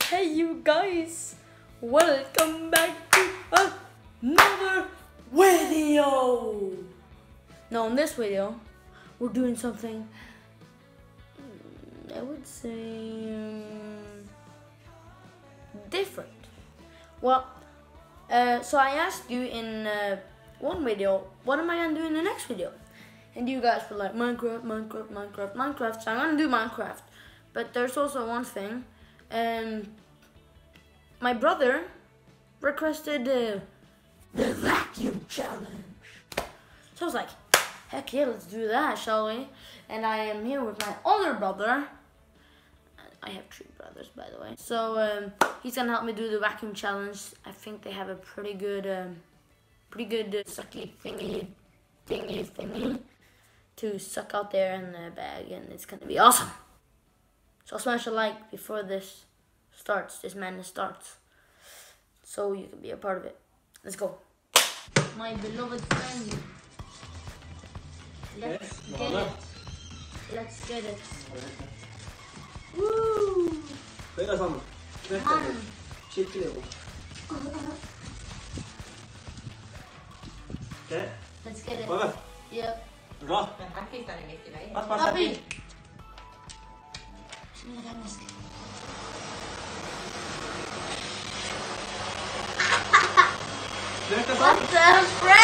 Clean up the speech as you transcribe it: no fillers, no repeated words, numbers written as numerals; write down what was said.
Hey you guys, welcome back to another video. Now in this video, we're doing something, I would say, different. Well, so I asked you in one video, what am I gonna do in the next video? And you guys were like, Minecraft, Minecraft, Minecraft, Minecraft, so I'm gonna do Minecraft. But there's also one thing, my brother requested the vacuum challenge. So I was like, heck yeah, let's do that, shall we? And I am here with my older brother. I have 3 brothers, by the way. So he's gonna help me do the vacuum challenge. I think they have a pretty good sucky thingy to suck out there in the bag, and it's gonna be awesome. So smash a like before this madness starts, so you can be a part of it. Let's go. My beloved friend. Let's get it. Let's get it. Woo! Come. Okay. Let's get it. Yep. Bra. Papi! What the frick?